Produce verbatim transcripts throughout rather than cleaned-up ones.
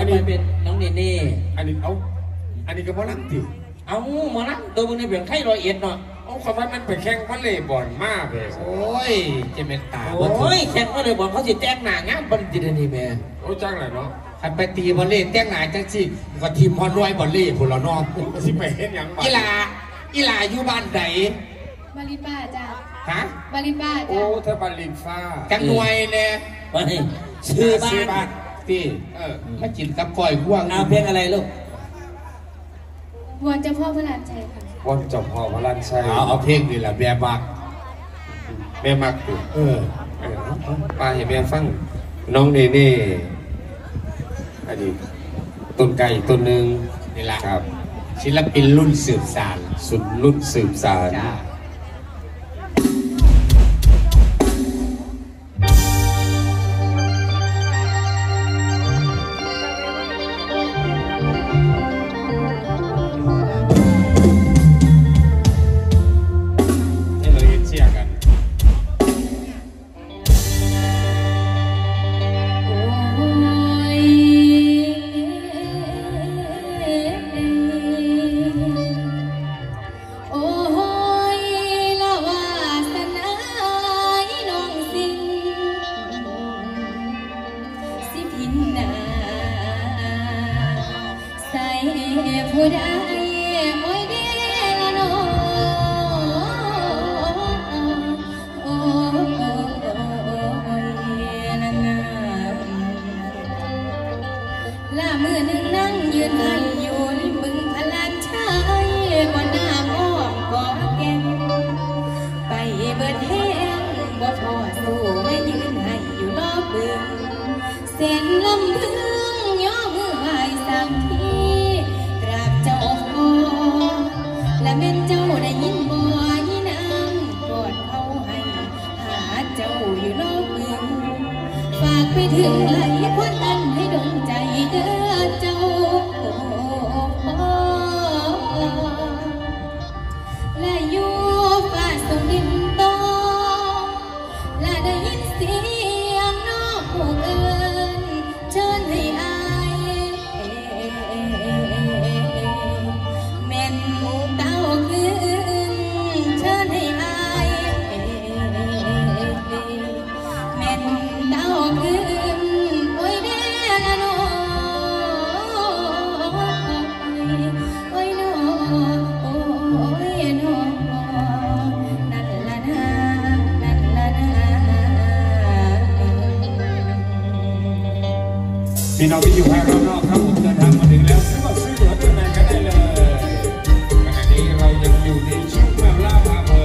อันนี้เป็นน้องเนเน่อันนี้เอาอันนี้ก็พอลังติเอาหมอลังตัวมึงในเปลี่ยนไข่รอยเอ็ดเนาะเอาคำว่ามันไปแข่งวอลเลย์บอลมากเลยโอ้ยจะเป็นตาโอ้ยแข่งวอลเลย์บอลเขาสิแจ้งหน้างามบอลจีนนี่แม่โอ้จ้างอะไรเนาะขันไปตีบอลเล่แจ้งหน้าจังสิก็ทีมพอรวยบอลเล่พวกเราน้องสิไปเห็นอย่างอีลาอีลาอยู่บ้านไหนบาลิป้าจ้าฮะบาลิป้าโอ้เธอบาลินฟ้าจังหน่วยเนี่ยชื่อบ้านพี่เออมาจินกับก้อยพ่วงเอาเพลงอะไรลูกวอนเจ้าพ่อพระลานชัยค่ะวอนเจ้าพ่อพระลานชัยเอาเอาเพลงนี่แหละแม่มักแม่มักอยู่เออป้าเห็นแม่ฟังน้องเนเน่อันนี้ต้นไก่ต้นหนึ่งนี่แหละครับศิลปินรุ่นสืบสานสุดรุ่นสืบสานพี่น้องที่อยู่ภายรอบๆครับผมเดินทางมาถึงแล้วซื้อบัตรซื้อตั๋วเดินทางกันได้เลยขณะนี้เรายังอยู่ในช่วงเมืองลาภอำเภอ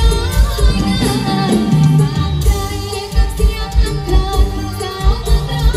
บางใจกับเสียงลำเพลินสาวเมืองร้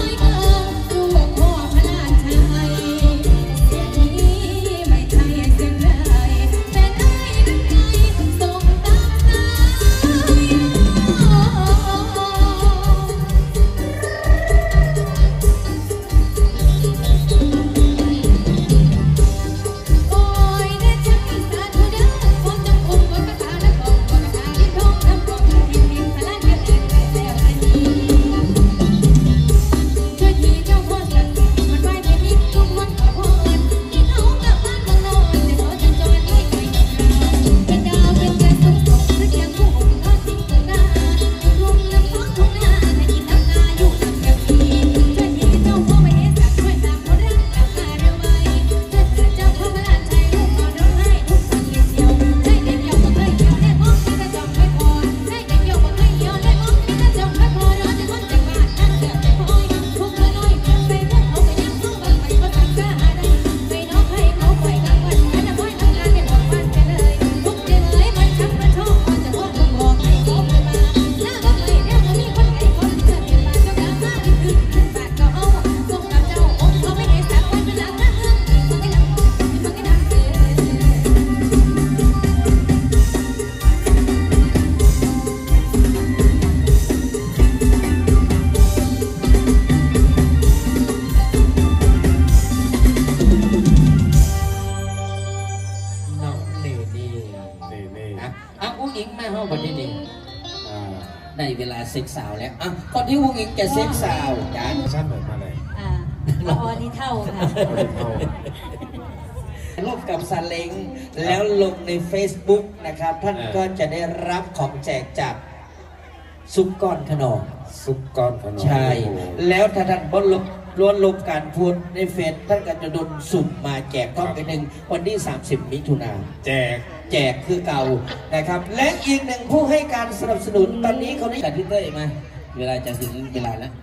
ในเวลาเซ็กสาวแล้วอ่ะก่อนที่วงอิงจะเซ็กสาวจ้าสั้นเหมือนมาเลยอ่าละออนี่เท่าค่ะร่วมกับซาเล้งแล้วลงใน Facebook นะครับ ท่านก็จะได้รับของแจกจากซุปก้อนขนมซุปก้อนขนมใช่ แล้วถ้าท่านบนลบล้วนลบการพูดในเฟซท่านก็จะโดนสุ่มมาแจกก้อนไปหนึ่งวันที่สามสิบมิถุนาแจกแจกคือเก่านะครับ และอีกหนึ่งผู้ให้การสนับสนุนตอนนี้เขาได้จัดที่เต้ยมาเวลาจะถึงเวลาแล้ว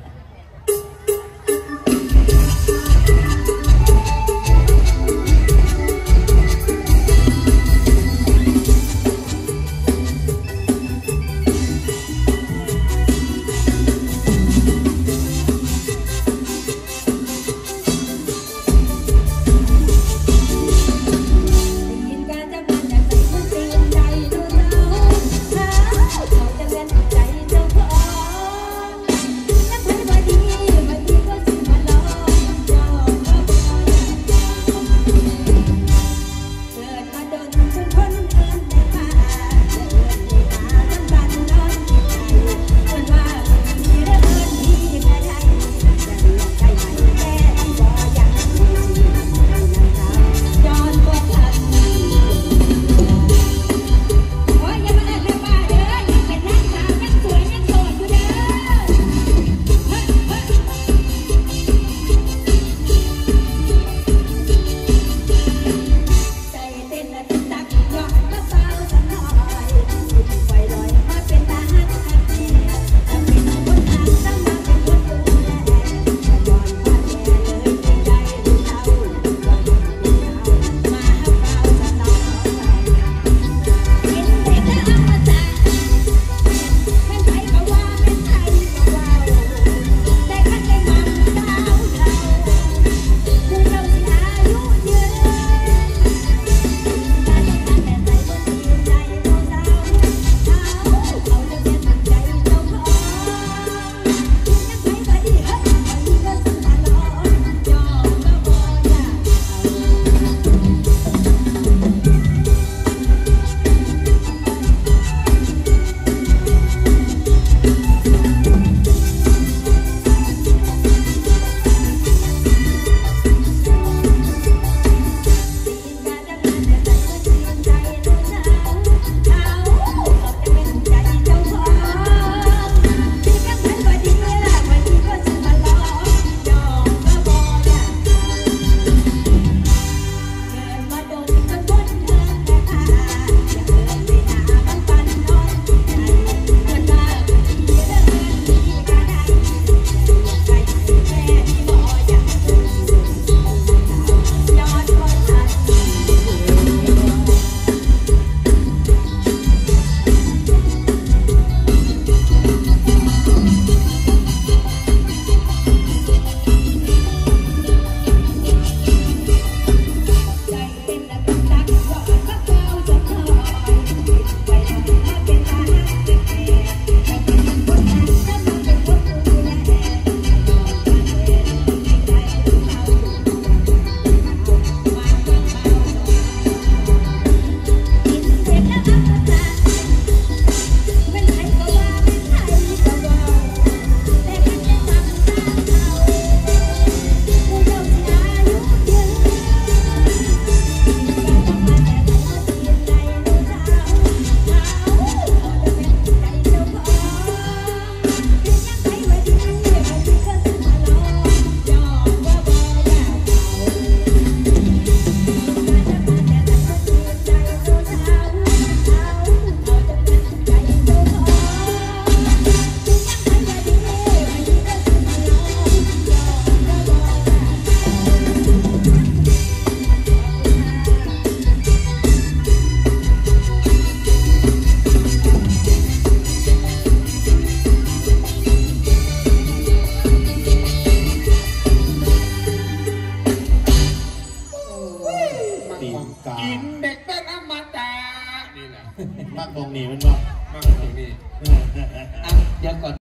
กินเด็กเป็นอมตะนี่แหละมากตรงนี้มันว่ามากตรงนี้อ่ะเดี๋ยวก่อน